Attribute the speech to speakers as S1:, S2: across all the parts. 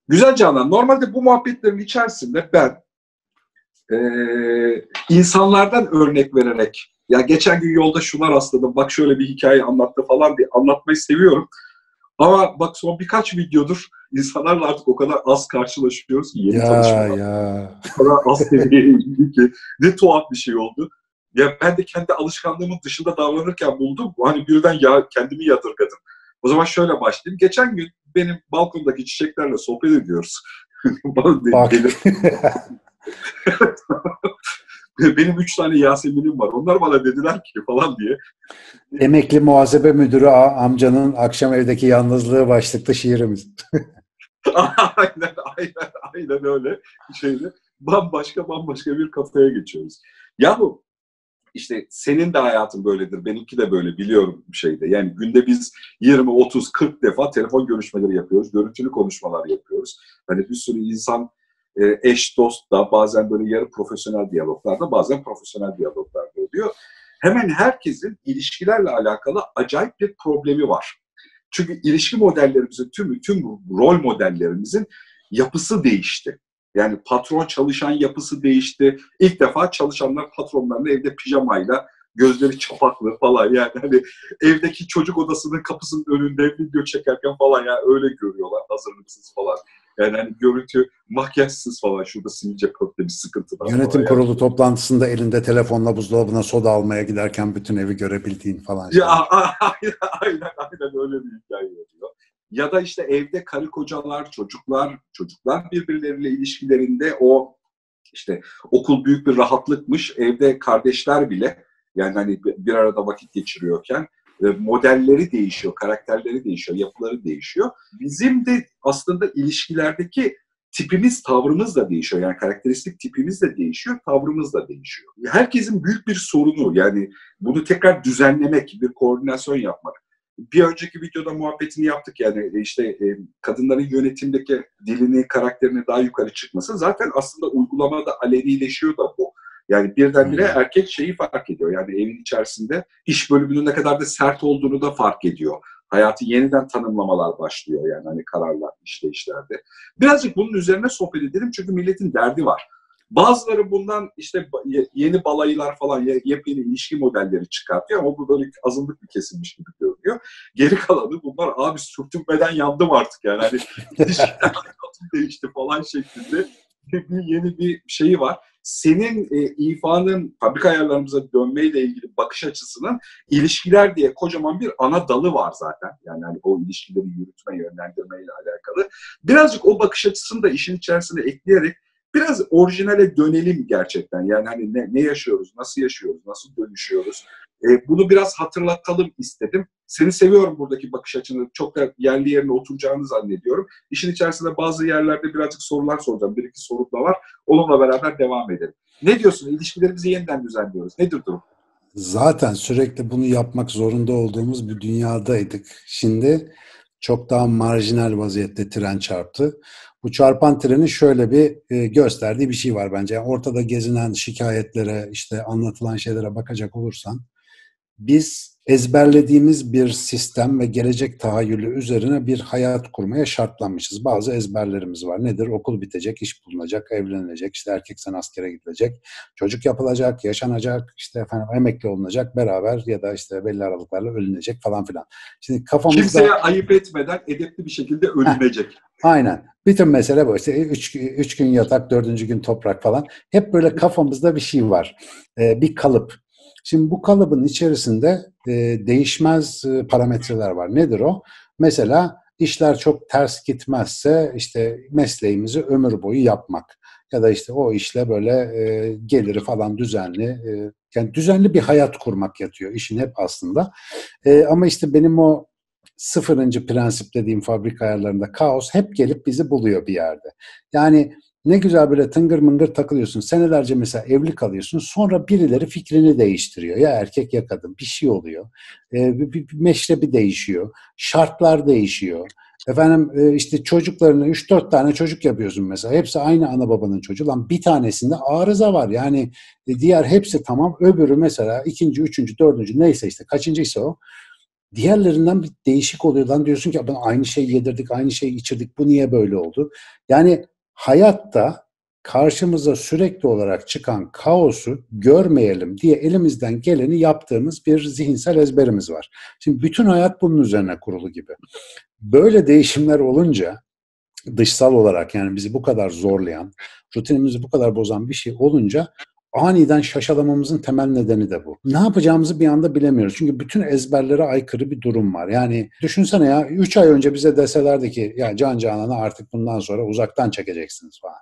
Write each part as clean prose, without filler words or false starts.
S1: Güzel Canan. Normalde bu muhabbetlerin içerisinde ben insanlardan örnek vererek, ya geçen gün yolda şuna rastladım, bak şöyle bir hikaye anlattı falan diye anlatmayı seviyorum. Ama bak son birkaç videodur insanlarla artık o kadar az karşılaşıyoruz ki yeni
S2: Ya
S1: tanışmalar.
S2: ya.
S1: O kadar az seviyeye indi ki ne tuhaf bir şey oldu. Ya ben de kendi alışkanlığımın dışında davranırken buldum. Hani birden ya kendimi yadırgadım. O zaman şöyle başlayayım. Geçen gün benim balkondaki çiçeklerle sohbet ediyoruz. Bana
S2: Bak.
S1: benim 3 tane Yasemin'im var. Onlar bana dediler ki falan diye.
S2: Emekli muhasebe müdürü amcanın akşam evdeki yalnızlığı başlıklı şiirimiz.
S1: aynen öyle. Şeyde bambaşka bir kafaya geçiyoruz. Yahu işte senin de hayatın böyledir, benimki de böyle biliyorum bir şeyde. Yani günde biz 20, 30, 40 defa telefon görüşmeleri yapıyoruz, görüntülü konuşmalar yapıyoruz. Hani bir sürü insan eş dost da bazen böyle yarı profesyonel diyaloglarda, bazen profesyonel diyaloglarda oluyor. Hemen herkesin ilişkilerle alakalı acayip bir problemi var. Çünkü ilişki modellerimizin tüm rol modellerimizin yapısı değişti. Yani patron çalışan yapısı değişti. İlk defa çalışanlar patronlarını evde pijamayla, gözleri çapaklı falan, yani hani evdeki çocuk odasının kapısının önünde video çekerken falan ya öyle görüyorlar, hazırlıksız falan. Yani hani görüntü makyajsız falan, şurada sivilce bir sıkıntıdan
S2: Yönetim
S1: falan yani.
S2: kurulu toplantısında elinde telefonla buzdolabına soda almaya giderken bütün evi görebildiğin falan
S1: Ya
S2: şeyler.
S1: aynen öyle bir hikaye oluyor. Ya da işte evde karı kocalar, çocuklar birbirleriyle ilişkilerinde o işte okul büyük bir rahatlıkmış. Evde kardeşler bile, yani hani bir arada vakit geçiriyorken modelleri değişiyor, karakterleri değişiyor, yapıları değişiyor. Bizim de aslında ilişkilerdeki tipimiz, tavrımız da değişiyor. Yani karakteristik tipimiz de değişiyor, tavrımız da değişiyor. Herkesin büyük bir sorunu, yani bunu tekrar düzenlemek, bir koordinasyon yapmak. Bir önceki videoda muhabbetini yaptık, yani işte kadınların yönetimdeki dilini, karakterini daha yukarı çıkması zaten aslında uygulamada alenileşiyor da bu. Yani birdenbire
S2: Aynen.
S1: erkek şeyi fark ediyor. Yani evin içerisinde iş bölümünün ne kadar da sert olduğunu da fark ediyor. Hayatı yeniden tanımlamalar başlıyor, yani hani kararlar, işleyişlerde. Birazcık bunun üzerine sohbet edelim çünkü milletin derdi var. Bazıları bundan işte yeni balayılar falan, yepyeni ilişki modelleri çıkartıyor ama bu böyle azınlık bir kesilmiş gibi görünüyor. Geri kalanı bunlar, abi sürtünmeden yandım artık yani. Hani ilişkiler hayatım değişti falan şeklinde yeni bir şeyi var. Senin İFA'nın fabrika ayarlarımıza dönmeyle ilgili bakış açısının ilişkiler diye kocaman bir ana dalı var zaten. Yani hani o ilişkileri yürütme, yönlendirmeyle alakalı. Birazcık o bakış açısını da işin içerisine ekleyerek biraz orijinale dönelim gerçekten. Yani hani ne yaşıyoruz, nasıl yaşıyoruz, nasıl dönüşüyoruz? Bunu biraz hatırlatalım istedim. Seni seviyorum, buradaki bakış açını. Çok da yerli yerine oturacağını zannediyorum. İşin içerisinde bazı yerlerde birazcık sorular soracağım. Bir iki sorum da var. Onunla beraber devam edelim. Ne diyorsun? İlişkilerimizi yeniden düzenliyoruz. Nedir durum?
S2: Zaten sürekli bunu yapmak zorunda olduğumuz bir dünyadaydık. Şimdi çok daha marjinal vaziyette tren çarptı. Bu çarpan trenin şöyle bir gösterdiği bir şey var bence. Yani ortada gezinen şikayetlere, işte anlatılan şeylere bakacak olursan, biz ezberlediğimiz bir sistem ve gelecek tahayyülü üzerine bir hayat kurmaya şartlanmışız. Bazı ezberlerimiz var. Nedir? Okul bitecek, iş bulunacak, evlenilecek, işte erkeksen askere gidilecek, çocuk yapılacak, yaşanacak, işte efendim emekli olunacak, beraber ya da işte belli aralıklarla ölünecek falan filan. Şimdi
S1: Kimseye
S2: kafamızda
S1: ayıp etmeden edepli bir şekilde
S2: heh,
S1: ölünecek.
S2: aynen. Bütün mesele bu. İşte üç gün yatak, dördüncü gün toprak falan. Hep böyle kafamızda bir şey var. Bir kalıp. Şimdi bu kalıbın içerisinde değişmez parametreler var. Nedir o? Mesela işler çok ters gitmezse işte mesleğimizi ömür boyu yapmak. Ya da işte o işle böyle geliri falan düzenli, yani düzenli bir hayat kurmak yatıyor işin hep aslında. Ama işte benim o sıfırıncı prensip dediğim fabrika ayarlarında kaos hep gelip bizi buluyor bir yerde. Yani ne güzel böyle tıngır mıngır takılıyorsun. Senelerce mesela evli kalıyorsun. Sonra birileri fikrini değiştiriyor. Ya erkek ya kadın bir şey oluyor. Bir meşrebi değişiyor. Şartlar değişiyor. Efendim işte çocuklarını 3-4 tane çocuk yapıyorsun mesela. Hepsi aynı ana babanın çocuğu. Lan bir tanesinde arıza var. Yani diğer hepsi tamam. Öbürü mesela ikinci, üçüncü, dördüncü neyse işte kaçıncıysa o. diğerlerinden bir değişik oluyor. Lan diyorsun ki ben aynı şeyi yedirdik, aynı şeyi içirdik. Bu niye böyle oldu? Yani hayatta karşımıza sürekli olarak çıkan kaosu görmeyelim diye elimizden geleni yaptığımız bir zihinsel ezberimiz var. Şimdi bütün hayat bunun üzerine kurulu gibi. Böyle değişimler olunca dışsal olarak yani bizi bu kadar zorlayan, rutinimizi bu kadar bozan bir şey olunca aniden şaşalamamızın temel nedeni de bu. Ne yapacağımızı bir anda bilemiyoruz. Çünkü bütün ezberlere aykırı bir durum var. Yani düşünsene ya 3 ay önce bize deselerdi ki ya Can Canan'ı artık bundan sonra uzaktan çekeceksiniz falan.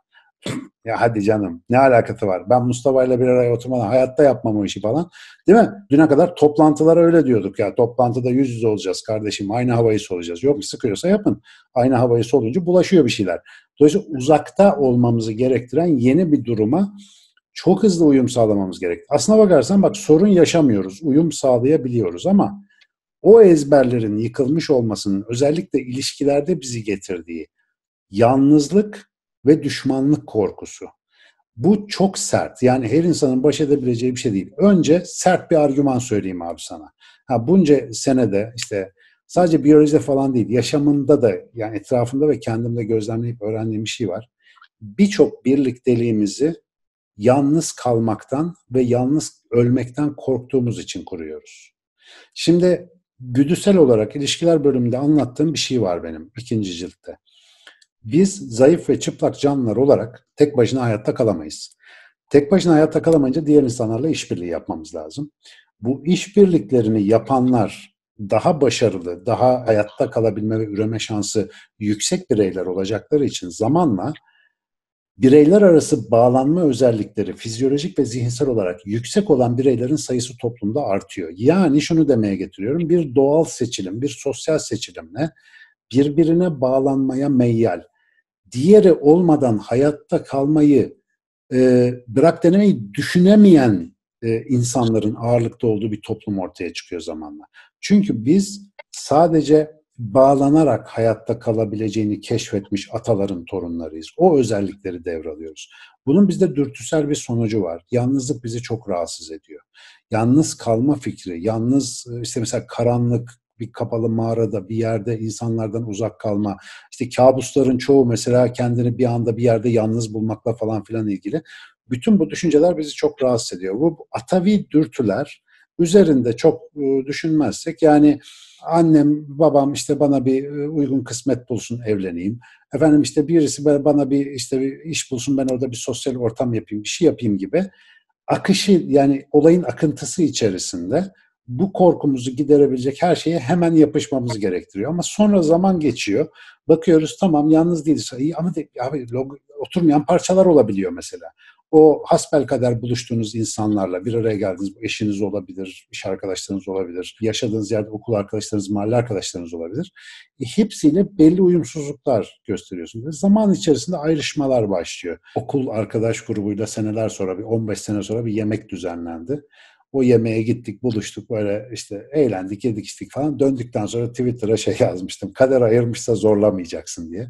S2: Ya hadi canım ne alakası var? Ben Mustafa ile bir araya oturmadan hayatta yapmam o işi falan. Değil mi? Düne kadar toplantılara öyle diyorduk ya. Toplantıda yüz yüze olacağız kardeşim. Aynı havayı solacağız. Yok sıkıyorsa yapın. Aynı havayı solunca bulaşıyor bir şeyler. Dolayısıyla uzakta olmamızı gerektiren yeni bir duruma çok hızlı uyum sağlamamız gerek. Aslına bakarsan bak sorun yaşamıyoruz. Uyum sağlayabiliyoruz ama o ezberlerin yıkılmış olmasının özellikle ilişkilerde bizi getirdiği yalnızlık ve düşmanlık korkusu. Bu çok sert. Yani her insanın baş edebileceği bir şey değil. Önce sert bir argüman söyleyeyim abi sana. Bunca senede işte sadece biyolojide falan değil, yaşamında da yani etrafımda ve kendimde gözlemleyip öğrendiğim bir şey var. Birçok birlikteliğimizi yalnız kalmaktan ve yalnız ölmekten korktuğumuz için kuruyoruz. Şimdi güdüsel olarak ilişkiler bölümünde anlattığım bir şey var benim 2. ciltte. Biz zayıf ve çıplak canlılar olarak tek başına hayatta kalamayız. Tek başına hayatta kalamayınca diğer insanlarla işbirliği yapmamız lazım. Bu işbirliklerini yapanlar daha başarılı, daha hayatta kalabilme ve üreme şansı yüksek bireyler olacakları için zamanla bireyler arası bağlanma özellikleri fizyolojik ve zihinsel olarak yüksek olan bireylerin sayısı toplumda artıyor. Yani şunu demeye getiriyorum, bir doğal seçilim, bir sosyal seçilimle birbirine bağlanmaya meyyal, diğeri olmadan hayatta kalmayı bırak denemeyi düşünemeyen insanların ağırlıkta olduğu bir toplum ortaya çıkıyor zamanla. Çünkü biz sadece bağlanarak hayatta kalabileceğini keşfetmiş ataların torunlarıyız. O özellikleri devralıyoruz. Bunun bizde dürtüsel bir sonucu var. Yalnızlık bizi çok rahatsız ediyor. Yalnız kalma fikri, yalnız işte mesela karanlık, bir kapalı mağarada bir yerde insanlardan uzak kalma. İşte kabusların çoğu mesela kendini bir anda bir yerde yalnız bulmakla falan filan ilgili. Bütün bu düşünceler bizi çok rahatsız ediyor. Bu atavi dürtüler üzerinde çok düşünmezsek yani annem babam işte bana bir uygun kısmet bulsun evleneyim. Efendim işte birisi bana bir işte bir iş bulsun ben orada bir sosyal ortam yapayım bir şey yapayım gibi akışı yani olayın akıntısı içerisinde bu korkumuzu giderebilecek her şeye hemen yapışmamız gerektiriyor. Ama sonra zaman geçiyor. Bakıyoruz tamam yalnız değiliz. İyi, ama abi, oturmayan parçalar olabiliyor mesela. O hasbelkader buluştuğunuz insanlarla bir araya geldiniz. Eşiniz olabilir, iş arkadaşlarınız olabilir, yaşadığınız yerde okul arkadaşlarınız, mahalle arkadaşlarınız olabilir. Hepsiyle belli uyumsuzluklar gösteriyorsunuz. Ve zaman içerisinde ayrışmalar başlıyor. Okul arkadaş grubuyla seneler sonra, bir 15 sene sonra bir yemek düzenlendi. O yemeğe gittik, buluştuk, böyle işte eğlendik, yedik, içtik falan. Döndükten sonra Twitter'a şey yazmıştım. Kader ayırmışsa zorlamayacaksın diye.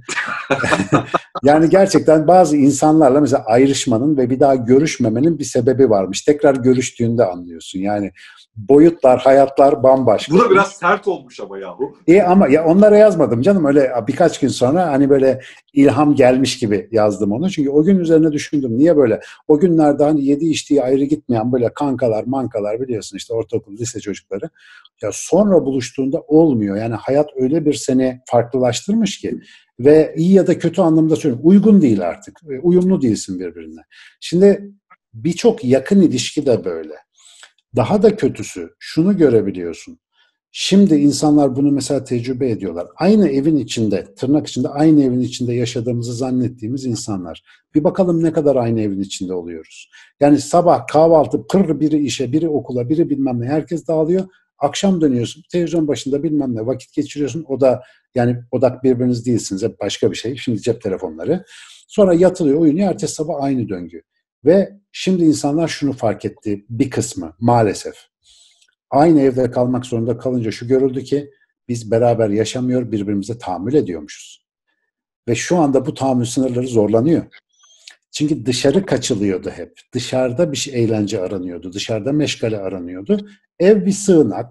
S2: Yani gerçekten bazı insanlarla mesela ayrışmanın ve bir daha görüşmemenin bir sebebi varmış. Tekrar görüştüğünde anlıyorsun. Yani boyutlar, hayatlar bambaşka.
S1: Bu da biraz sert olmuş ama yahu.
S2: Ama ya onlara yazmadım canım. Öyle birkaç gün sonra hani böyle ilham gelmiş gibi yazdım onu. Çünkü o gün üzerine düşündüm. Niye böyle? O günlerde hani yedi içtiği ayrı gitmeyen böyle kankalar, mankalar biliyorsun işte ortaokul, lise çocukları. Ya sonra buluştuğunda olmuyor. Yani hayat öyle bir seni farklılaştırmış ki ve iyi ya da kötü anlamda söylüyorum. Uygun değil artık. Uyumlu değilsin birbirine. Şimdi birçok yakın ilişki de böyle. Daha da kötüsü şunu görebiliyorsun. Şimdi insanlar bunu mesela tecrübe ediyorlar. Aynı evin içinde, tırnak içinde aynı evin içinde yaşadığımızı zannettiğimiz insanlar. Bir bakalım ne kadar aynı evin içinde oluyoruz. Yani sabah kahvaltı, biri işe, biri okula, biri bilmem ne herkes dağılıyor. Akşam dönüyorsun, televizyon başında bilmem ne vakit geçiriyorsun. O da yani odak birbiriniz değilsiniz, hep başka bir şey. Şimdi cep telefonları. Sonra yatılıyor, uyunuyor, ertesi sabah aynı döngü. Ve şimdi insanlar şunu fark etti, bir kısmı maalesef. Aynı evde kalmak zorunda kalınca şu görüldü ki biz beraber yaşamıyor, birbirimize tahammül ediyormuşuz. Ve şu anda bu tahammül sınırları zorlanıyor. Çünkü dışarı kaçılıyordu hep. Dışarıda bir şey eğlence aranıyordu. Dışarıda meşgale aranıyordu. Ev bir sığınak.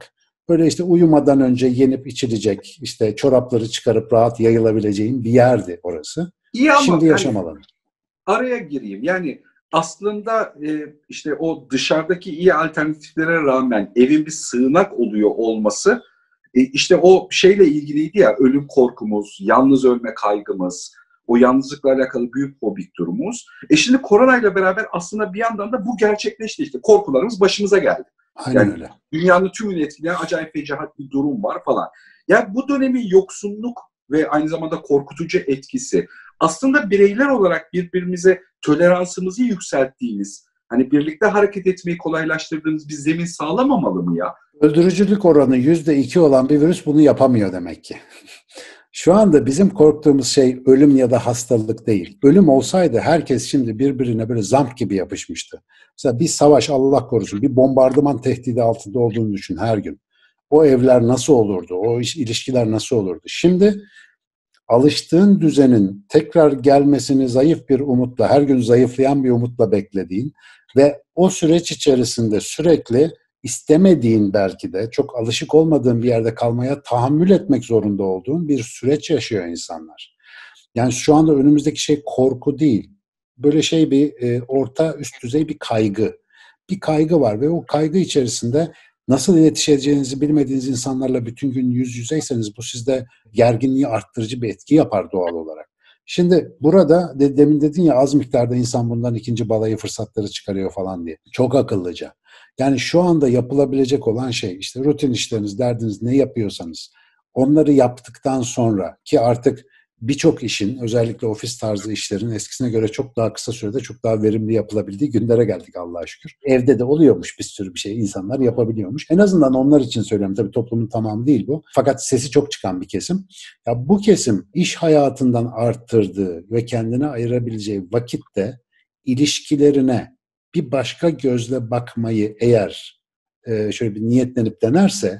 S2: Böyle işte uyumadan önce yenip içilecek, işte çorapları çıkarıp rahat yayılabileceğin bir yerdi orası.
S1: İyi ama
S2: Şimdi
S1: hani
S2: yaşam alanı.
S1: araya gireyim. Yani aslında işte o dışarıdaki iyi alternatiflere rağmen evin bir sığınak oluyor olması işte o şeyle ilgiliydi ya, ölüm korkumuz, yalnız ölme kaygımız, o yalnızlıkla alakalı büyük fobik durumumuz. Şimdi koronayla beraber aslında bir yandan da bu gerçekleşti işte. Korkularımız başımıza geldi.
S2: Aynen
S1: Yani
S2: öyle.
S1: dünyanın tümünü etkileyen acayip fecaat bir durum var falan. Yani bu dönemin yoksunluk ve aynı zamanda korkutucu etkisi aslında bireyler olarak birbirimize toleransımızı yükselttiğimiz, hani birlikte hareket etmeyi kolaylaştırdığımız bir zemin sağlamamalı mı ya?
S2: Öldürücülük oranı %2 olan bir virüs bunu yapamıyor demek ki. Şu anda bizim korktuğumuz şey ölüm ya da hastalık değil. Ölüm olsaydı herkes şimdi birbirine böyle zamp gibi yapışmıştı. Mesela bir savaş, Allah korusun, bir bombardıman tehdidi altında olduğunu düşün her gün. O evler nasıl olurdu? O ilişkiler nasıl olurdu? Şimdi alıştığın düzenin tekrar gelmesini zayıf bir umutla, her gün zayıflayan bir umutla beklediğin ve o süreç içerisinde sürekli istemediğin, belki de çok alışık olmadığın bir yerde kalmaya tahammül etmek zorunda olduğun bir süreç yaşıyor insanlar. Yani şu anda önümüzdeki şey korku değil. Böyle şey bir orta üst düzey bir kaygı. Bir kaygı var ve o kaygı içerisinde nasıl iletişeceğinizi bilmediğiniz insanlarla bütün gün yüz yüzeyseniz bu sizde gerginliği arttırıcı bir etki yapar doğal olarak. Şimdi burada demin dedin ya, az miktarda insan bundan ikinci balayı fırsatları çıkarıyor falan diye. Çok akıllıca. Yani şu anda yapılabilecek olan şey işte rutin işleriniz, derdiniz ne yapıyorsanız onları yaptıktan sonra, ki artık birçok işin, özellikle ofis tarzı işlerin eskisine göre çok daha kısa sürede çok daha verimli yapılabildiği günlere geldik Allah'a şükür. Evde de oluyormuş bir sürü bir şey, insanlar yapabiliyormuş. En azından onlar için söylüyorum. Tabii toplumun tamamı değil bu. Fakat sesi çok çıkan bir kesim. Ya bu kesim iş hayatından arttırdığı ve kendine ayırabileceği vakitte ilişkilerine bir başka gözle bakmayı eğer şöyle bir niyetlenip denerse,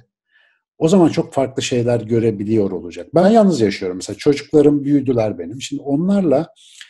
S2: o zaman çok farklı şeyler görebiliyor olacak. Ben yalnız yaşıyorum mesela. Çocuklarım büyüdüler benim. Şimdi onlarla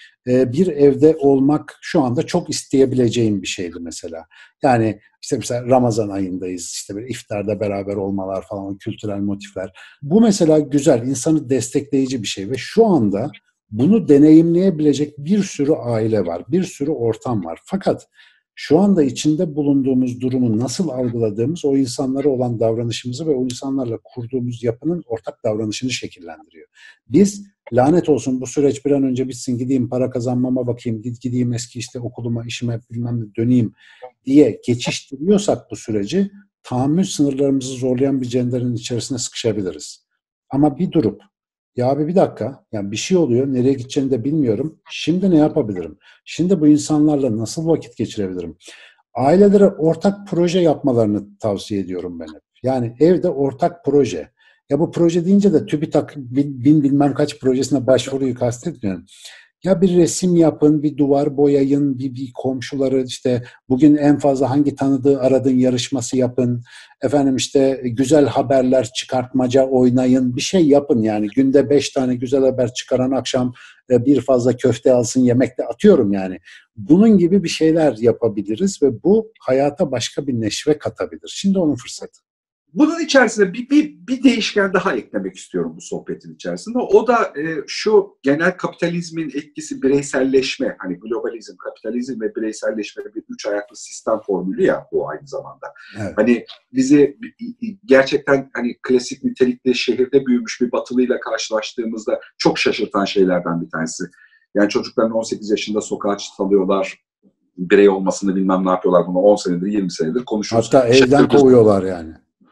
S2: bir evde olmak şu anda çok isteyebileceğim bir şeydi mesela. Yani işte mesela Ramazan ayındayız. İşte böyle iftarda beraber olmalar falan, o kültürel motifler. Bu mesela güzel, insanı destekleyici bir şey ve şu anda bunu deneyimleyebilecek bir sürü aile var, bir sürü ortam var. Fakat şu anda içinde bulunduğumuz durumu nasıl algıladığımız o insanlara olan davranışımızı ve o insanlarla kurduğumuz yapının ortak davranışını şekillendiriyor. Biz lanet olsun bu süreç bir an önce bitsin, gideyim para kazanmama bakayım, gideyim eski işte okuluma, işime bilmem ne döneyim diye geçiştiriyorsak bu süreci, tahammül sınırlarımızı zorlayan bir cenderin içerisine sıkışabiliriz. Ama bir durup ya abi bir dakika, yani bir şey oluyor, nereye gideceğini de bilmiyorum. Şimdi ne yapabilirim? Şimdi bu insanlarla nasıl vakit geçirebilirim? Ailelere ortak proje yapmalarını tavsiye ediyorum ben hep. Yani evde ortak proje. Ya bu proje deyince de TÜBİTAK bin bilmem kaç projesine başvuruyu kastetmiyorum. Ya bir resim yapın, bir duvar boyayın, bir komşuları işte bugün en fazla hangi tanıdığı aradın yarışması yapın. Efendim işte güzel haberler çıkartmaca oynayın, bir şey yapın yani. Günde 5 tane güzel haber çıkaran akşam bir fazla köfte alsın yemekte, atıyorum yani. Bunun gibi bir şeyler yapabiliriz ve bu hayata başka bir neşve katabilir. Şimdi onun fırsatı.
S1: Bunun içerisinde bir değişken daha eklemek istiyorum bu sohbetin içerisinde. O da şu genel kapitalizmin etkisi, bireyselleşme, hani globalizm, kapitalizm ve bireyselleşme bir üç ayaklı sistem formülü ya bu aynı zamanda.
S2: Evet.
S1: Hani bizi gerçekten hani klasik nitelikli şehirde büyümüş bir batılıyla karşılaştığımızda çok şaşırtan şeylerden bir tanesi. Yani çocukların 18 yaşında sokağa salıyorlar, birey olmasını bilmem ne yapıyorlar, bunu 10 senedir 20 senedir konuşuyoruz.
S2: Hatta evden kovuyorlar yani.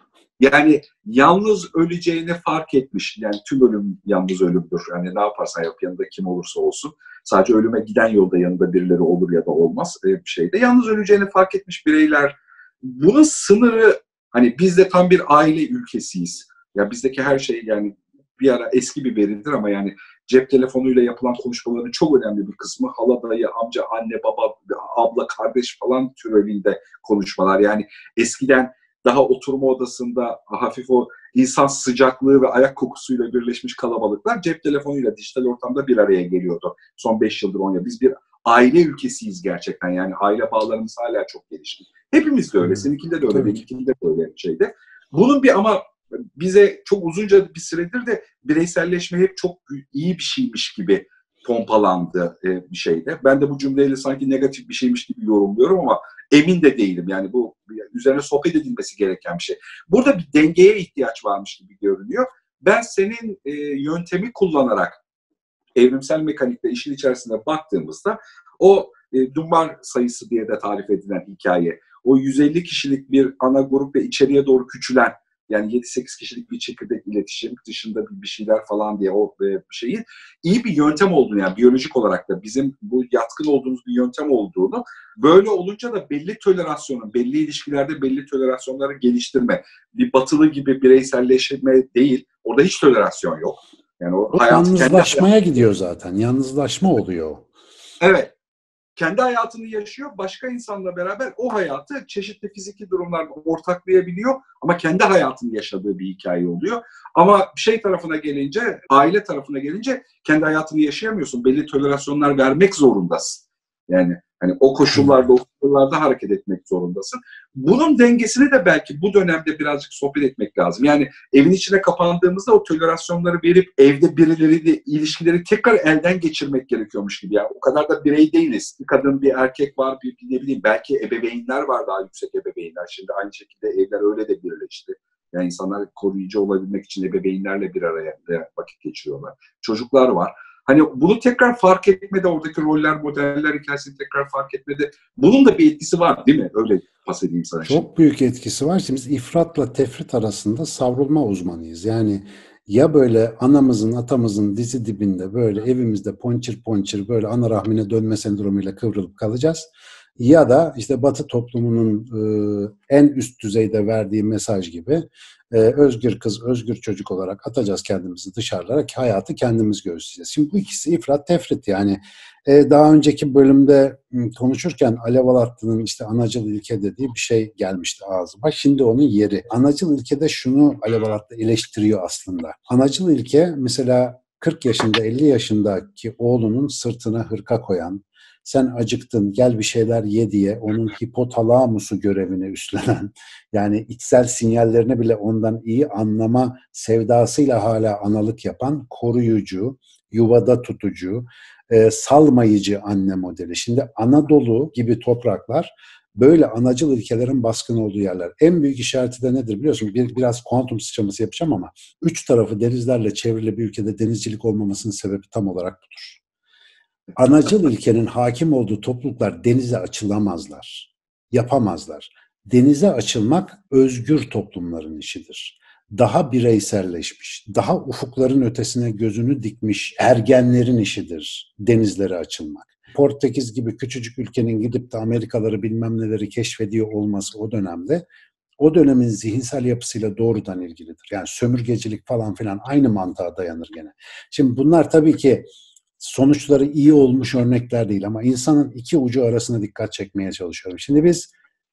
S1: Yani yalnız öleceğini fark etmiş. Yani tüm ölüm yalnız ölümdür. Yani ne yaparsan yap, yanında kim olursa olsun. Sadece ölüme giden yolda yanında birileri olur ya da olmaz bir şeyde. Yalnız öleceğini fark etmiş bireyler. Bunun sınırı, hani biz de tam bir aile ülkesiyiz. Ya bizdeki her şey yani bir ara eski bir veridir ama yani cep telefonuyla yapılan konuşmaların çok önemli bir kısmı hala, dayı, amca, anne, baba, abla, kardeş falan türevinde konuşmalar. Yani eskiden daha oturma odasında hafif o insan sıcaklığı ve ayak kokusuyla birleşmiş kalabalıklar cep telefonuyla dijital ortamda bir araya geliyordu. Son 5 yıldır 10 yıl. Biz bir aile ülkesiyiz gerçekten. Yani aile bağlarımız hala çok gelişkin. Hepimiz de öyle. Seninkinde de öyle,
S2: Tabii ki.
S1: benimkinde de öyle şeyde. Bunun bir ama bize çok uzunca bir süredir de bireyselleşme hep çok iyi bir şeymiş gibi pompalandı bir şeyde. Ben de bu cümleyle sanki negatif bir şeymiş gibi yorumluyorum ama emin de değilim. Yani bu üzerine sohbet edilmesi gereken bir şey. Burada bir dengeye ihtiyaç varmış gibi görünüyor. Ben senin yöntemi kullanarak evrimsel mekanikle işin içerisine baktığımızda o Dunbar sayısı diye de tarif edilen hikaye, o 150 kişilik bir ana grup ve içeriye doğru küçülen, yani 7-8 kişilik bir çekirdek iletişim dışında bir şeyler falan diye o şeyi iyi bir yöntem olduğunu, yani biyolojik olarak da bizim bu yatkın olduğumuz bir yöntem olduğunu, böyle olunca da belli tolerasyonun, belli ilişkilerde belli tolerasyonları geliştirme, bir batılı gibi bireyselleşme değil, orada hiç tolerasyon yok. Yani o
S2: O
S1: hayatı kendi
S2: yalnızlaşmaya gidiyor zaten. Yalnızlaşma oluyor.
S1: evet, kendi hayatını yaşıyor, başka insanla beraber o hayatı çeşitli fiziki durumlarda ortaklayabiliyor ama kendi hayatını yaşadığı bir hikaye oluyor. Ama şey tarafına gelince, aile tarafına gelince kendi hayatını yaşayamıyorsun. Belli tolerasyonlar vermek zorundasın. Yani hani o koşullarda, o koşullarda hareket etmek zorundasın. Bunun dengesini de belki bu dönemde birazcık sohbet etmek lazım. Yani evin içine kapandığımızda o tolerasyonları verip evde birileriyle ilişkileri tekrar elden geçirmek gerekiyormuş gibi. Yani o kadar da birey değiliz. Bir kadın, bir erkek var, bir ne bileyim, belki ebeveynler var, daha yüksek ebeveynler. Şimdi aynı şekilde evler öyle de birleşti. Yani insanlar koruyucu olabilmek için ebeveynlerle bir araya vakit geçiriyorlar. Çocuklar var. Hani bunu tekrar fark etmede, oradaki roller, modeller hikayesini tekrar fark etmede bunun da bir etkisi var değil mi? Öyle pas edeyim sana şimdi.
S2: Çok büyük etkisi var. Şimdi biz ifratla tefrit arasında savrulma uzmanıyız. Yani ya böyle anamızın, atamızın dizi dibinde böyle evimizde ponçir ponçir böyle ana rahmine dönme sendromuyla kıvrılıp kalacağız. Ya da işte Batı toplumunun en üst düzeyde verdiği mesaj gibi özgür kız, özgür çocuk olarak atacağız kendimizi dışarılara ki hayatı kendimiz göstereceğiz. Şimdi bu ikisi ifrat tefrit yani. Daha önceki bölümde konuşurken Alev Alatlı'nın işte anacıl ilke dediği bir şey gelmişti ağzıma. Şimdi onun yeri. Anacıl ilkede şunu Alev Alatlı eleştiriyor aslında. Anacıl ilke mesela 40 yaşında 50 yaşındaki oğlunun sırtına hırka koyan, sen acıktın gel bir şeyler ye diye onun hipotalamusu görevini üstlenen, yani içsel sinyallerini bile ondan iyi anlama sevdasıyla hala analık yapan koruyucu, yuvada tutucu, salmayıcı anne modeli. Şimdi Anadolu gibi topraklar böyle anacıl ilkelerin baskın olduğu yerler. En büyük işareti de nedir biliyorsun? Biraz kuantum sıçraması yapacağım ama 3 tarafı denizlerle çevrili bir ülkede denizcilik olmamasının sebebi tam olarak budur. Anacıl ilkenin hakim olduğu topluluklar denize açılamazlar, yapamazlar. Denize açılmak özgür toplumların işidir. Daha bireyselleşmiş, daha ufukların ötesine gözünü dikmiş ergenlerin işidir denizlere açılmak. Portekiz gibi küçücük ülkenin gidip de Amerikaları bilmem neleri keşfediyor olması o dönemde o dönemin zihinsel yapısıyla doğrudan ilgilidir. Yani sömürgecilik falan filan aynı mantığa dayanır gene. Şimdi bunlar tabii ki sonuçları iyi olmuş örnekler değil ama insanın iki ucu arasına dikkat çekmeye çalışıyorum. Şimdi biz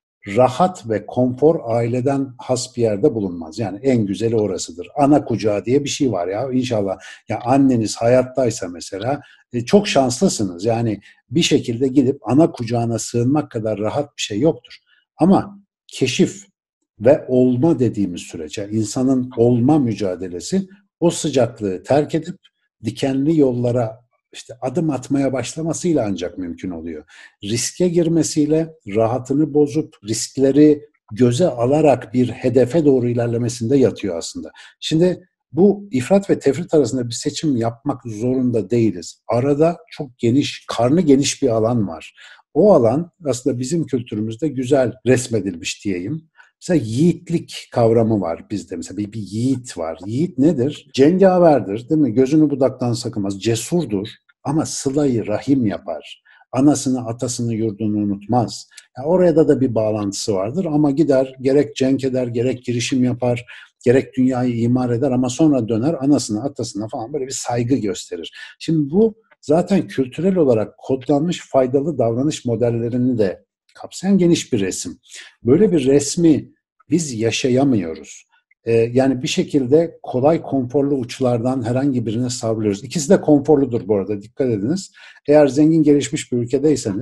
S2: rahat ve konfor aileden has bir yerde bulunmaz. Yani en güzeli orasıdır. Ana kucağı diye bir şey var ya inşallah. Ya anneniz hayattaysa mesela çok şanslısınız. Yani bir şekilde gidip ana kucağına sığınmak kadar rahat bir şey yoktur. Ama keşif ve olma dediğimiz sürece insanın olma mücadelesi o sıcaklığı terk edip dikenli yollara işte adım atmaya başlamasıyla ancak mümkün oluyor. Riske girmesiyle rahatını bozup riskleri göze alarak bir hedefe doğru ilerlemesinde yatıyor aslında. Şimdi bu ifrat ve tefrit arasında bir seçim yapmak zorunda değiliz. Arada çok geniş, karnı geniş bir alan var. O alan aslında bizim kültürümüzde güzel resmedilmiş diyeyim. Mesela yiğitlik kavramı var bizde. Mesela bir yiğit var. Yiğit nedir? Cengaverdir, değil mi? Gözünü budaktan sakımaz, cesurdur ama sıla-i rahim yapar. Anasını, atasını, yurdunu unutmaz. Yani oraya da bir bağlantısı vardır ama gider gerek cenk eder, gerek girişim yapar, gerek dünyayı imar eder ama sonra döner anasına, atasına falan böyle bir saygı gösterir. Şimdi bu zaten kültürel olarak kodlanmış faydalı davranış modellerini de kapsayan geniş bir resim. Böyle bir resmi biz yaşayamıyoruz. Yani bir şekilde kolay konforlu uçlardan herhangi birine savruluyoruz. İkisi de konforludur bu arada dikkat ediniz. Eğer zengin gelişmiş bir ülkedeyseniz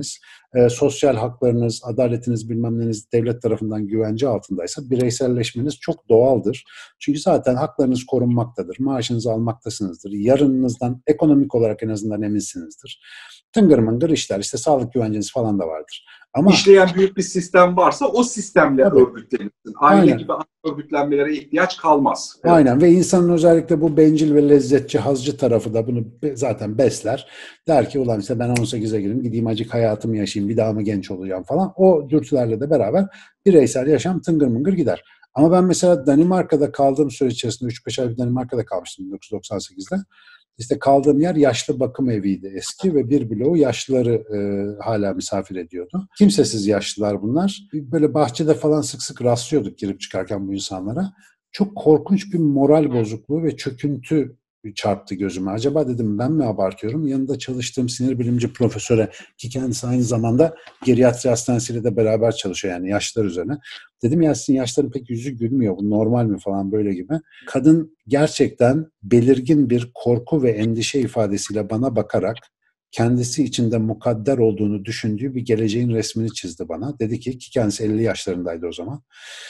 S2: sosyal haklarınız, adaletiniz bilmem neniz devlet tarafından güvence altındaysa bireyselleşmeniz çok doğaldır. Çünkü zaten haklarınız korunmaktadır. Maaşınızı almaktasınızdır. Yarınınızdan ekonomik olarak en azından eminsinizdir. Tıngır mıngır işler, işte sağlık güvenceniz falan da vardır. Ama
S1: İşleyen büyük bir sistem varsa o sistemle
S2: tabii,
S1: örgütlenirsin. Aile
S2: aynen.
S1: gibi örgütlenmelere ihtiyaç kalmaz. Evet.
S2: Aynen ve insanın özellikle bu bencil ve lezzetçi, hazcı tarafı da bunu zaten besler. Der ki ulan işte ben 18'e gireyim, gideyim acık hayatımı yaşayayım, bir daha mı genç olacağım falan. O dürtülerle de beraber bireysel yaşam tıngır mıngır gider. Ama ben mesela Danimarka'da kaldığım süre içerisinde 3-5 ay Danimarka'da kalmıştım 1998'de. İşte kaldığım yer yaşlı bakım eviydi eski ve bir bloğu yaşlıları hala misafir ediyordu. Kimsesiz yaşlılar bunlar. Böyle bahçede falan sık sık rastlıyorduk girip çıkarken bu insanlara. Çok korkunç bir moral bozukluğu ve çöküntü çarptı gözüme. Acaba dedim ben mi abartıyorum? Yanında çalıştığım sinir bilimci profesöre, ki kendisi aynı zamanda geriatri hastanesiyle de beraber çalışıyor, yani yaşlılar üzerine. Dedim ya sizin yaşların pek yüzü gülmüyor, bu normal mi falan böyle gibi. Kadın gerçekten belirgin bir korku ve endişe ifadesiyle bana bakarak kendisi içinde mukadder olduğunu düşündüğü bir geleceğin resmini çizdi bana. Dedi ki kendisi 50 yaşlarındaydı o zaman.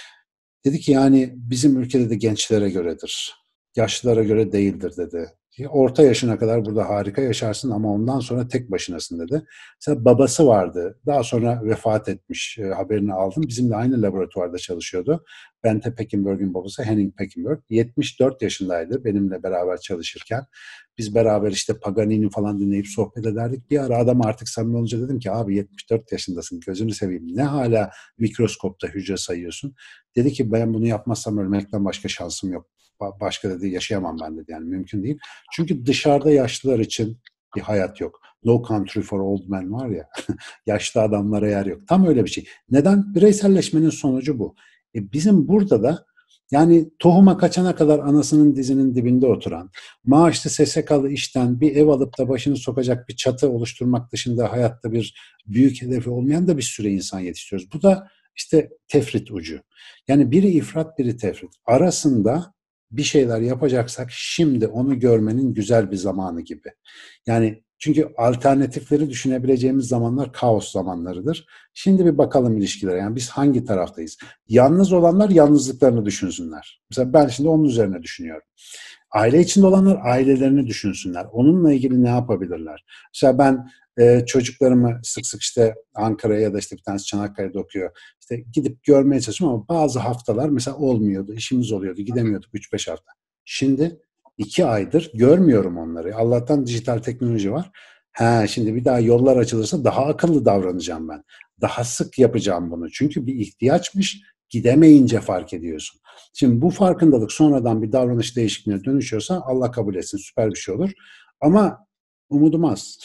S2: Dedi ki yani bizim ülkede de gençlere göredir. Yaşlılara göre değildir dedi. Orta yaşına kadar burada harika yaşarsın ama ondan sonra tek başınasın dedi. Mesela babası vardı. Daha sonra vefat etmiş. Haberini aldım. Bizimle aynı laboratuvarda çalışıyordu. Bente Peckinberg'in babası Henning Peckinberg. 74 yaşındaydı benimle beraber çalışırken. Biz beraber işte Paganini falan dinleyip sohbet ederdik. Bir ara adam artık samimi olunca dedim ki abi 74 yaşındasın, gözünü seveyim. Ne hala mikroskopta hücre sayıyorsun? Dedi ki ben bunu yapmazsam ölmekten başka şansım yok. Başka dedi yaşayamam ben dedi, yani mümkün değil. Çünkü dışarıda yaşlılar için bir hayat yok. No country for old men var ya, yaşlı adamlara yer yok. Tam öyle bir şey. Neden? Bireyselleşmenin sonucu bu. Bizim burada da yani tohuma kaçana kadar anasının dizinin dibinde oturan, maaşlı SSK'lı işten bir ev alıp da başını sokacak bir çatı oluşturmak dışında hayatta bir büyük hedefi olmayan da bir sürü insan yetiştiriyoruz. Bu da işte tefrit ucu. Yani biri ifrat, biri tefrit. Arasında bir şeyler yapacaksak şimdi onu görmenin güzel bir zamanı gibi. Yani çünkü alternatifleri düşünebileceğimiz zamanlar kaos zamanlarıdır. Şimdi bir bakalım ilişkilere. Yani biz hangi taraftayız? Yalnız olanlar yalnızlıklarını düşünsünler. Mesela ben şimdi onun üzerine düşünüyorum. Aile içinde olanlar ailelerini düşünsünler. Onunla ilgili ne yapabilirler? Mesela ben çocuklarımı sık sık işte Ankara'ya ya da işte bir tanesi Çanakkale'de okuyor. İşte gidip görmeye çalışıyorum ama bazı haftalar mesela olmuyordu. İşimiz oluyordu. Gidemiyorduk 3-5 hafta. Şimdi 2 aydır görmüyorum onları. Allah'tan dijital teknoloji var. Şimdi bir daha yollar açılırsa daha akıllı davranacağım ben. Daha sık yapacağım bunu. Çünkü bir ihtiyaçmış, gidemeyince fark ediyorsun. Şimdi bu farkındalık sonradan bir davranış değişikliğine dönüşüyorsa Allah kabul etsin, süper bir şey olur. Ama umudum az.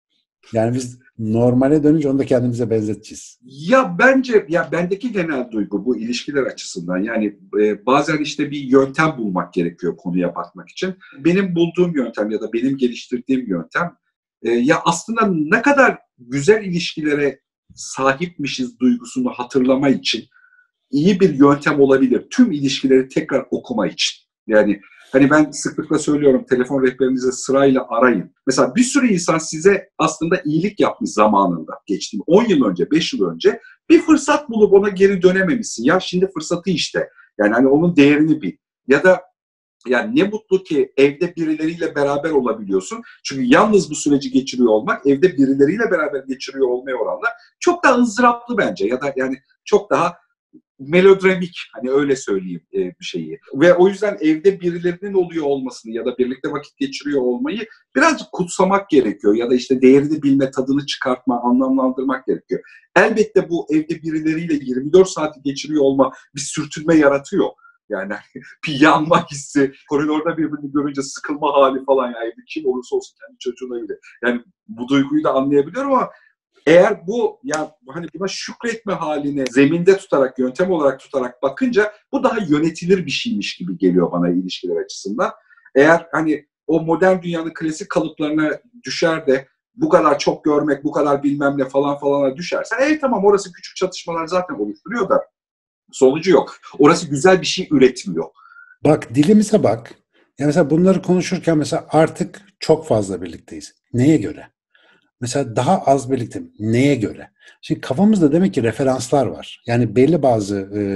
S2: Yani biz normale dönünce onu da kendimize benzeteceğiz.
S1: Ya bence ya bendeki genel duygu bu ilişkiler açısından. Yani bazen işte bir yöntem bulmak gerekiyor konuya bakmak için. Benim bulduğum yöntem ya da benim geliştirdiğim yöntem ya aslında ne kadar güzel ilişkilere sahipmişiz duygusunu hatırlama için iyi bir yöntem olabilir. Tüm ilişkileri tekrar okuma için. Yani hani ben sıklıkla söylüyorum, telefon rehberinize sırayla arayın. Mesela bir sürü insan size aslında iyilik yapmış zamanında, geçtiğim 10 yıl önce, 5 yıl önce bir fırsat bulup ona geri dönememişsin. Ya şimdi fırsatı işte. Yani hani onun değerini bil. Ya da yani ne mutlu ki evde birileriyle beraber olabiliyorsun. Çünkü yalnız bu süreci geçiriyor olmak, evde birileriyle beraber geçiriyor olmaya oranla çok daha ızdıraplı bence. Ya da yani çok daha melodramik, hani öyle söyleyeyim bir şeyi. Ve o yüzden evde birilerinin oluyor olmasını ya da birlikte vakit geçiriyor olmayı birazcık kutsamak gerekiyor. Ya da işte değerini bilme, tadını çıkartma, anlamlandırmak gerekiyor. Elbette bu evde birileriyle 24 saati geçiriyor olma bir sürtünme yaratıyor. Yani bir yanma hissi, koridorda birbirini görünce sıkılma hali falan, yani kim olursa olsun kendi çocuğuna bile. Yani bu duyguyu da anlayabiliyorum ama eğer bu ya hani buna şükretme haline zeminde tutarak, yöntem olarak tutarak bakınca bu daha yönetilir bir şeymiş gibi geliyor bana ilişkiler açısından. Eğer hani o modern dünyanın klasik kalıplarına düşer de bu kadar çok görmek, bu kadar bilmem ne falan falana düşersen tamam, orası küçük çatışmalar zaten oluşturuyor da sonucu yok. Orası güzel bir şey üretmiyor.
S2: Bak dilimize bak. Ya mesela bunları konuşurken mesela artık çok fazla birlikteyiz. Neye göre? Mesela daha az birlikte neye göre? Şimdi kafamızda demek ki referanslar var. Yani belli bazı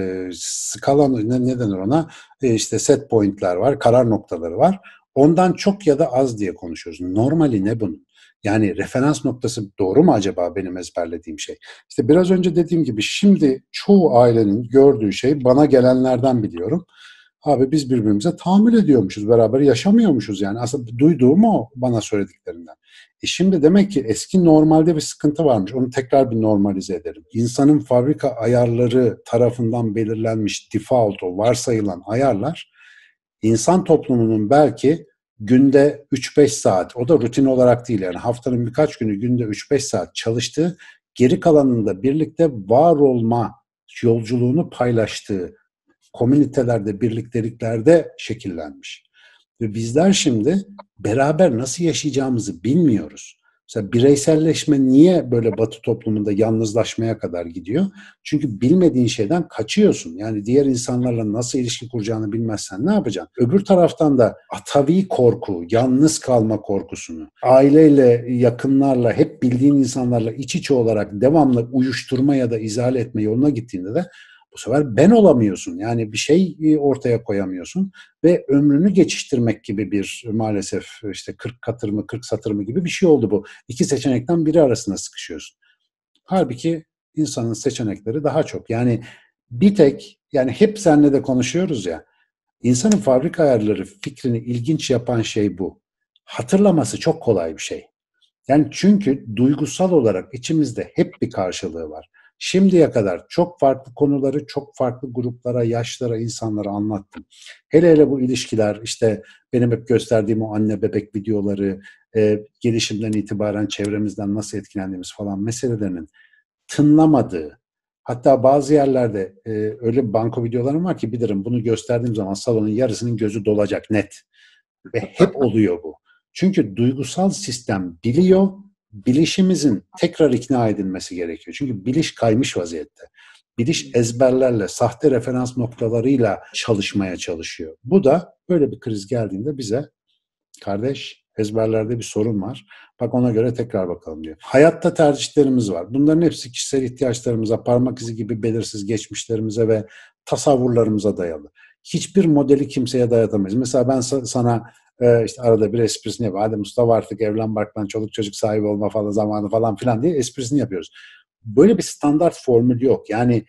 S2: skala ne denir ona? İşte set point'ler var, karar noktaları var. Ondan çok ya da az diye konuşuyoruz. Normali ne bunun? Yani referans noktası doğru mu acaba benim ezberlediğim şey? İşte biraz önce dediğim gibi şimdi çoğu ailenin gördüğü şey bana gelenlerden biliyorum. Abi biz birbirimize tahammül ediyormuşuz, beraber yaşamıyormuşuz yani. Aslında duyduğum o bana söylediklerinden. Şimdi demek ki eski normalde bir sıkıntı varmış. Onu tekrar bir normalize edelim. İnsanın fabrika ayarları tarafından belirlenmiş default, o varsayılan ayarlar insan toplumunun belki günde 3-5 saat, o da rutin olarak değil yani haftanın birkaç günü günde 3-5 saat çalıştığı, geri kalanında birlikte var olma yolculuğunu paylaştığı komünitelerde, birlikteliklerde şekillenmiş. Ve bizler şimdi beraber nasıl yaşayacağımızı bilmiyoruz. Mesela bireyselleşme niye böyle Batı toplumunda yalnızlaşmaya kadar gidiyor? Çünkü bilmediğin şeyden kaçıyorsun. Yani diğer insanlarla nasıl ilişki kuracağını bilmezsen ne yapacaksın? Öbür taraftan da atavi korku, yalnız kalma korkusunu, aileyle, yakınlarla, hep bildiğin insanlarla iç içe olarak devamlı uyuşturma ya da izale etme yoluna gittiğinde de bu sefer ben olamıyorsun. Yani bir şey ortaya koyamıyorsun ve ömrünü geçiştirmek gibi bir maalesef işte 40 katır mı 40 satır mı gibi bir şey oldu bu. İki seçenekten biri arasında sıkışıyorsun. Halbuki insanın seçenekleri daha çok. Yani bir tek yani hep seninle de konuşuyoruz ya. İnsanın fabrika ayarları fikrini ilginç yapan şey bu. Hatırlaması çok kolay bir şey. Yani çünkü duygusal olarak içimizde hep bir karşılığı var. Şimdiye kadar çok farklı konuları çok farklı gruplara, yaşlara, insanlara anlattım. Hele hele bu ilişkiler, işte benim hep gösterdiğim o anne bebek videoları, gelişimden itibaren çevremizden nasıl etkilendiğimiz falan meselelerinin tınlamadığı, hatta bazı yerlerde öyle bir banko videolarım var ki bilirim, bunu gösterdiğim zaman salonun yarısının gözü dolacak net. Ve hep oluyor bu. Çünkü duygusal sistem biliyor, bilişimizin tekrar ikna edilmesi gerekiyor. Çünkü biliş kaymış vaziyette. Biliş ezberlerle, sahte referans noktalarıyla çalışmaya çalışıyor. Bu da böyle bir kriz geldiğinde bize, kardeş ezberlerde bir sorun var, bak ona göre tekrar bakalım diyor. Hayatta tercihlerimiz var. Bunların hepsi kişisel ihtiyaçlarımıza, parmak izi gibi belirsiz geçmişlerimize ve tasavvurlarımıza dayalı. Hiçbir modeli kimseye dayatamayız. Mesela ben sana işte arada bir esprisini yapıyorum. Hadi Mustafa artık evlen barklan, çoluk çocuk sahibi olma falan zamanı falan filan diye esprisini yapıyoruz. Böyle bir standart formül yok. Yani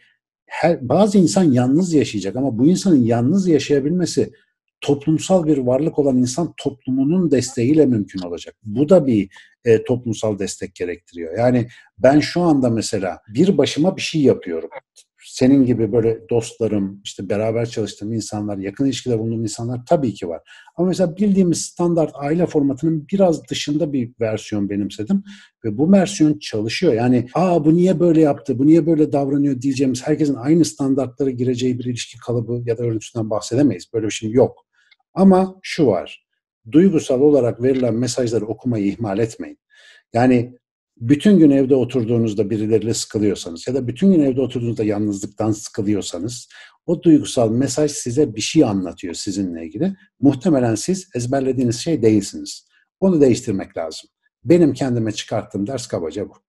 S2: bazı insan yalnız yaşayacak ama bu insanın yalnız yaşayabilmesi toplumsal bir varlık olan insan toplumunun desteğiyle mümkün olacak. Bu da bir toplumsal destek gerektiriyor. Yani ben şu anda mesela bir başıma bir şey yapıyorum. Senin gibi böyle dostlarım, işte beraber çalıştığım insanlar, yakın ilişkide bulunduğum insanlar tabii ki var. Ama mesela bildiğimiz standart aile formatının biraz dışında bir versiyon benimsedim. Ve bu versiyon çalışıyor. Yani bu niye böyle yaptı, bu niye böyle davranıyor diyeceğimiz, herkesin aynı standartlara gireceği bir ilişki kalıbı ya da örüntüsünden bahsedemeyiz. Böyle bir şey yok. Ama şu var, duygusal olarak verilen mesajları okumayı ihmal etmeyin. Yani bütün gün evde oturduğunuzda birileriyle sıkılıyorsanız ya da bütün gün evde oturduğunuzda yalnızlıktan sıkılıyorsanız, o duygusal mesaj size bir şey anlatıyor sizinle ilgili. Muhtemelen siz ezberlediğiniz şey değilsiniz. Onu değiştirmek lazım. Benim kendime çıkarttığım ders kabaca bu.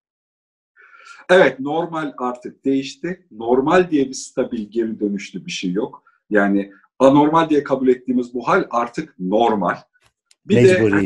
S1: Evet, normal artık değişti. Normal diye bir stabil geri dönüşlü bir şey yok. Yani anormal diye kabul ettiğimiz bu hal artık normal. Bir
S2: Mecburi.
S1: de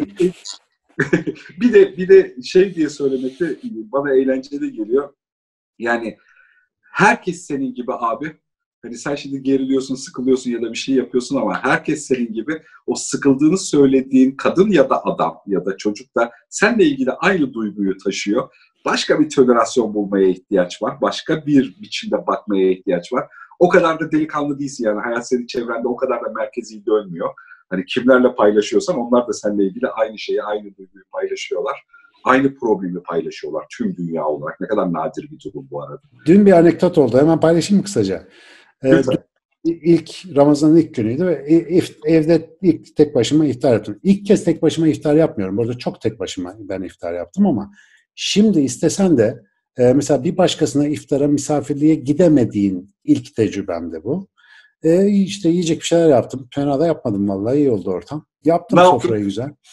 S1: bir de şey diye söylemek de bana eğlenceli geliyor. Yani herkes senin gibi abi. Hani sen şimdi geriliyorsun, sıkılıyorsun ya da bir şey yapıyorsun ama herkes senin gibi o sıkıldığını söylediğin kadın ya da adam ya da çocuk da seninle ilgili aynı duyguyu taşıyor. Başka bir tolerasyon bulmaya ihtiyaç var. Başka bir biçimde bakmaya ihtiyaç var. O kadar da delikanlı değilsin yani. Hayat senin çevrende o kadar da merkezi dönmüyor. Hani kimlerle paylaşıyorsan onlar da seninle ilgili aynı şeyi, aynı duyguyu paylaşıyorlar. Aynı problemi paylaşıyorlar tüm dünya olarak. Ne kadar nadir bir durum bu arada.
S2: Dün bir anekdot oldu. Hemen paylaşayım mı kısaca?
S1: Lütfen.
S2: Ramazan'ın ilk günüydü ve evde ilk tek başıma iftar yaptım. İlk kez tek başıma iftar yapmıyorum. Burada çok tek başıma ben iftar yaptım ama şimdi istesen de mesela bir başkasına iftara, misafirliğe gidemediğin ilk tecrübem de bu. İşte yiyecek bir şeyler yaptım. Fena da yapmadım vallahi, iyi oldu ortam. Yaptım
S1: Ne
S2: sofrayı
S1: yaptın?
S2: güzel.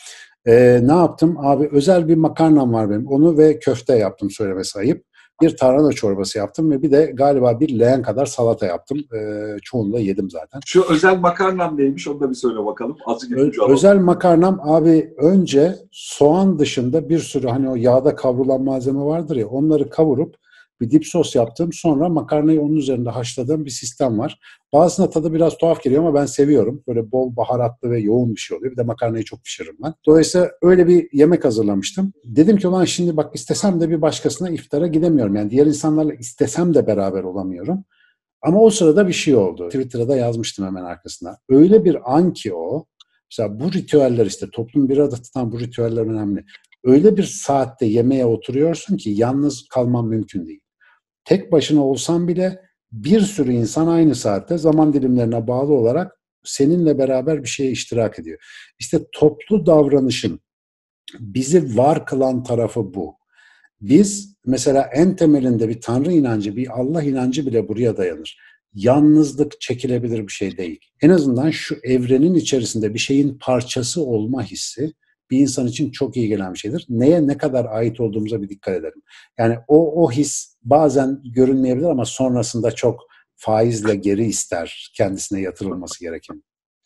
S2: Ne yaptım? Abi özel bir makarnam var benim. Onu ve köfte yaptım, söylemesi ayıp. Bir tarhana çorbası yaptım ve bir de galiba bir leğen kadar salata yaptım. Çoğunu da yedim zaten.
S1: Şu özel makarnam neymiş onu da bir söyle bakalım. Azıcık ipucu alalım.
S2: Özel makarnam abi, önce soğan dışında bir sürü hani o yağda kavrulan malzeme vardır ya, onları kavurup bir dip sos yaptım. Sonra makarnayı onun üzerinde haşladığım bir sistem var. Bazısına tadı biraz tuhaf geliyor ama ben seviyorum. Böyle bol baharatlı ve yoğun bir şey oluyor. Bir de makarnayı çok pişiririm ben. Dolayısıyla öyle bir yemek hazırlamıştım. Dedim ki ulan şimdi bak, istesem de bir başkasına iftara gidemiyorum. Yani diğer insanlarla istesem de beraber olamıyorum. Ama o sırada bir şey oldu. Twitter'da da yazmıştım hemen arkasına. Öyle bir an ki o, mesela bu ritüeller, işte toplum bir arada tutan bu ritüeller önemli. Öyle bir saatte yemeğe oturuyorsun ki yalnız kalman mümkün değil. Tek başına olsan bile bir sürü insan aynı saatte zaman dilimlerine bağlı olarak seninle beraber bir şeye iştirak ediyor. İşte toplu davranışın bizi var kılan tarafı bu. Biz mesela en temelinde bir Tanrı inancı, bir Allah inancı bile buraya dayanır. Yalnızlık çekilebilir bir şey değil. En azından şu evrenin içerisinde bir şeyin parçası olma hissi bir insan için çok iyi gelen bir şeydir. Neye ne kadar ait olduğumuza bir dikkat edelim. Yani o his bazen görünmeyebilir ama sonrasında çok faizle geri ister kendisine yatırılması gereken.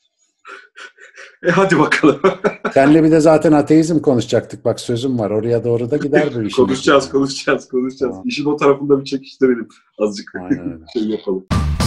S1: Hadi bakalım.
S2: Senle bir de zaten ateizm konuşacaktık. Bak sözüm var. Oraya doğru da gider bu işin.
S1: Konuşacağız.
S2: Tamam.
S1: İşin o tarafında bir çekiştirelim azıcık.
S2: Aynen öyle.
S1: Şey yapalım.